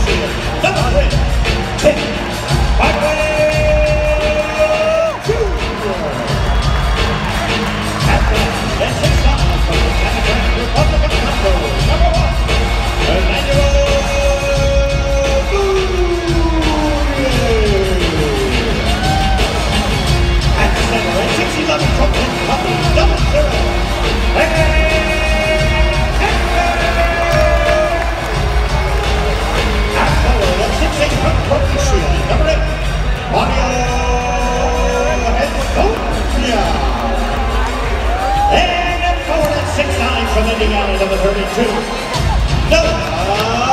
number 3, Tim Barkley Jr. At the 6'9" from the Democratic Republic of Congo, number 1, Emmanuel Mudiay. At center, at 6'11" from Kentucky, number 0, from Croatia, number 8, Mario Hezonja. And at forward at 6'9" from Indiana, number 32, Noah